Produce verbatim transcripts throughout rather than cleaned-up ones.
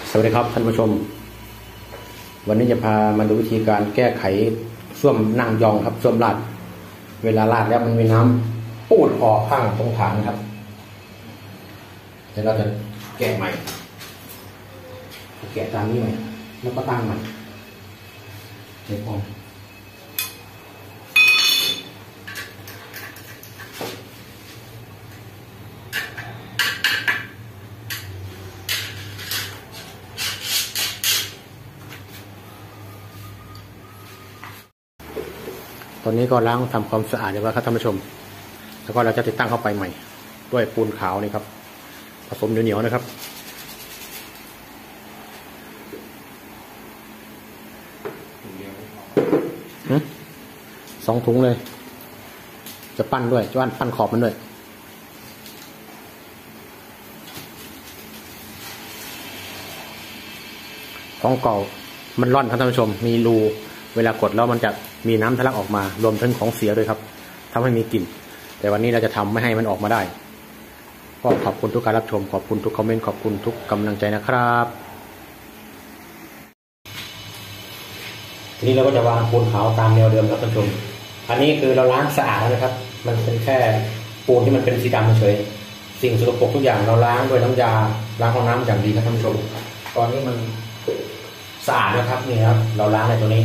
สวัสดีครับท่านผู้ชมวันนี้จะพามาดูวิธีการแก้ไขส้วมนั่งยองครับส้วมลาดเวลาลาดแล้วมันมีน้ำปูดออกข้างตรงฐานครับเดี๋ยวเราจะแกะใหม่แกะตามนี้ใหม่แล้วก็ตั้งใหม่เดี๋ยวพอตอนนี้ก็ล้างทำความสะอาดเรียบร้อยครับท่านผู้ชมแล้วก็เราจะติดตั้งเข้าไปใหม่ด้วยปูนขาวนี่ครับผสมเหนียวๆนะครับสองถุงเลยจะปั้นด้วยจะปั้นปั้นขอบมันด้วยของเก่ามันร่อนครับท่านผู้ชมมีรูเวลากดแล้วมันจะมีน้ำทะลักออกมารวมทั้งของเสียด้วยครับทำให้มีกลิ่นแต่วันนี้เราจะทำไม่ให้มันออกมาได้ก็ขอบคุณทุกการรับชมขอบคุณทุกคอมเมนต์ขอบคุณทุกกำลังใจนะครับทีนี้เราก็จะวางปูนขาวตามแนวเดิมครับท่านผู้ชมอันนี้คือเราล้างสะอาดแล้วนะครับมันเป็นแค่ปูนที่มันเป็นสีดำเฉยสิ่งสกปรกทุกอย่างเราล้างด้วยน้ำยาล้างห้องน้ำอย่างดีครับท่านผู้ชมตอนนี้มันสะอาดนะครับนี่ครับเราล้างในตัวนี้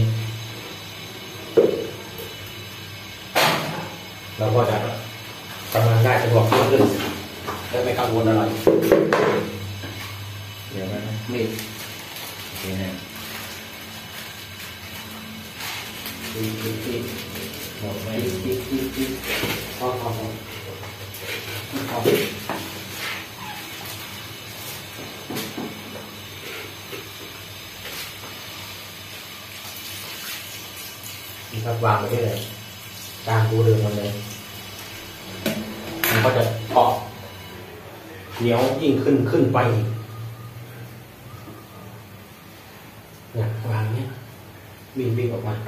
เราก็จะทำงานได้สะดวกขึ้นและไม่กังวลอะไรเดี๋ยวนะนี่นี่นะอีกอีกอีกหมดไหมอีกอีกอีกอีกพอพอพอพอนี่ครับวางไปที่ไหนกลางปูเดิมมันเลยมันก็จะเกาะเหนียวยิ่งขึ้นขึ้นไปเนี่ยวางเนี้ยวิ่งวิ่งออกมา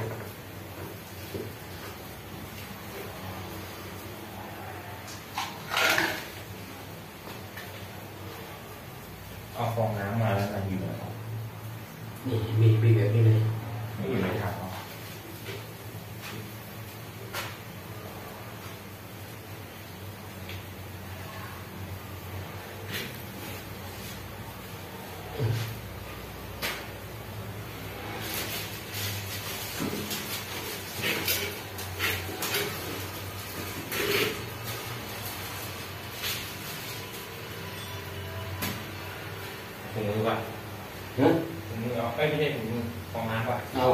เอาฟองน้ำมาแล้วมันอยู่ไหนนี่มีมีแบบนี้เลยไม่อยู่ในถังถุงมือป่ะถุงมือเอาไม่ใช่ถุงมือฟองน้ำป่ะเอา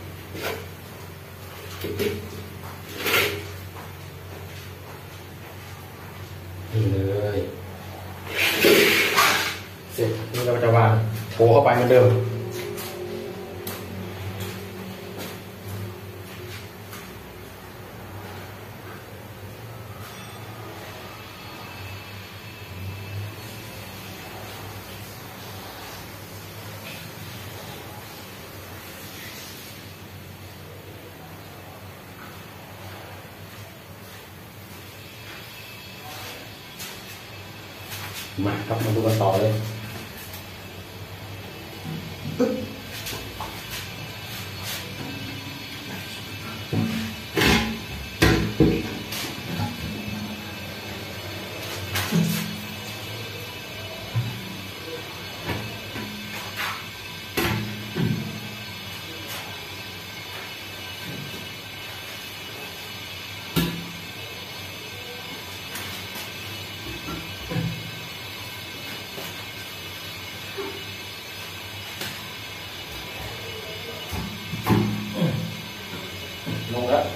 นี่เลยเสร็จนี่เราจะวางโถเข้าไปเหมือนเดิมมาครับมาดูกันต่อเลยลงแล้ว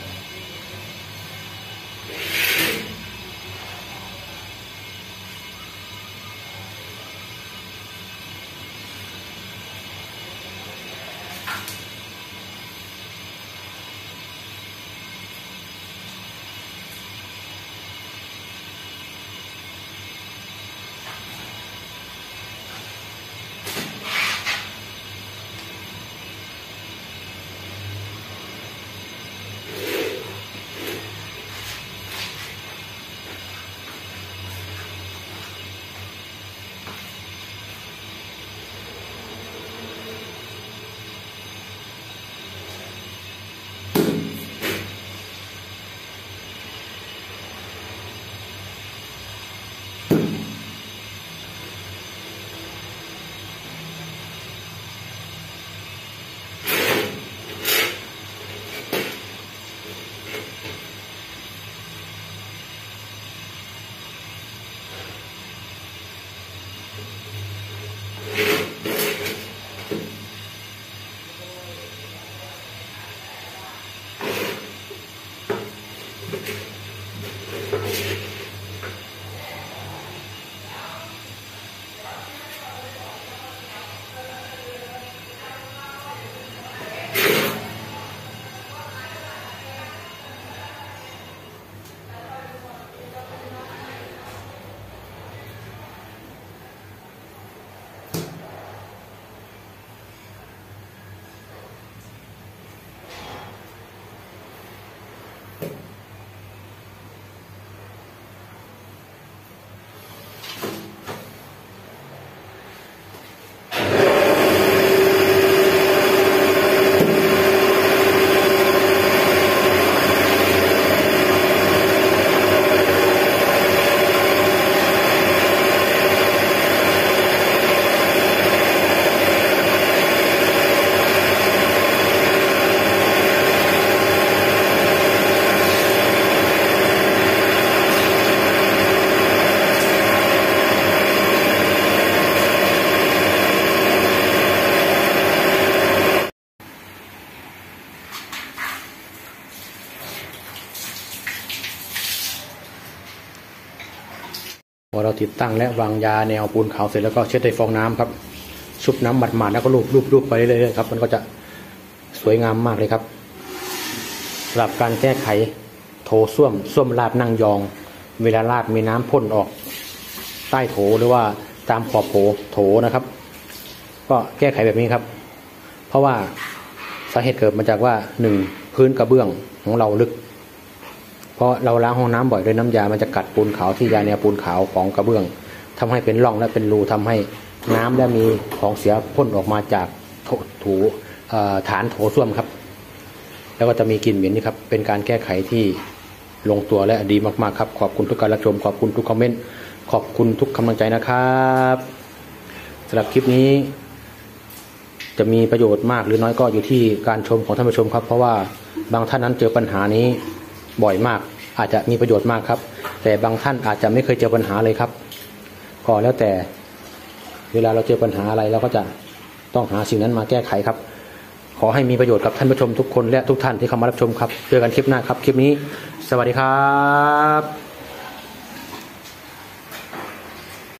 พอเราติดตั้งและวางยาแนวปูนขาวเสร็จแล้วก็เช็ดด้วยฟองน้ำครับชุบน้ำหมาดๆแล้วก็ลูบลูบลูบไปเรื่อยๆครับมันก็จะสวยงามมากเลยครับสำหรับการแก้ไขโถส้วมส้วมราดนั่งยองเวลาราดมีน้ำพ่นออกใต้โถหรือว่าตามขอบโถโถนะครับก็แก้ไขแบบนี้ครับเพราะว่าสาเหตุเกิดมาจากว่าหนึ่งพื้นกระเบื้องของเราลึกเพราะเราล้างห้องน้ำบ่อยด้วยน้ำยามันจะกัดปูนขาวที่ยาแนวปูนขาวของกระเบื้องทำให้เป็นร่องและเป็นรูทำให้น้ำและมีของเสียพ่นออกมาจากโถถูฐานโถส้วมครับแล้วก็จะมีกลิ่นเหม็นนี่ครับเป็นการแก้ไขที่ลงตัวและดีมากๆครับขอบคุณทุกการรับชมขอบคุณทุกคอมเมนต์ขอบคุณทุกกำลังใจนะครับสำหรับคลิปนี้จะมีประโยชน์มากหรือน้อยก็อยู่ที่การชมของท่านผู้ชมครับเพราะว่าบางท่านนั้นเจอปัญหานี้บ่อยมากอาจจะมีประโยชน์มากครับแต่บางท่านอาจจะไม่เคยเจอปัญหาเลยครับก็แล้วแต่เวลาเราเจอปัญหาอะไรเราก็จะต้องหาสิ่งนั้นมาแก้ไขครับขอให้มีประโยชน์กับท่านผู้ชมทุกคนและทุกท่านที่เข้ามารับชมครับเจอกันคลิปหน้าครับคลิปนี้สวัสดีครับ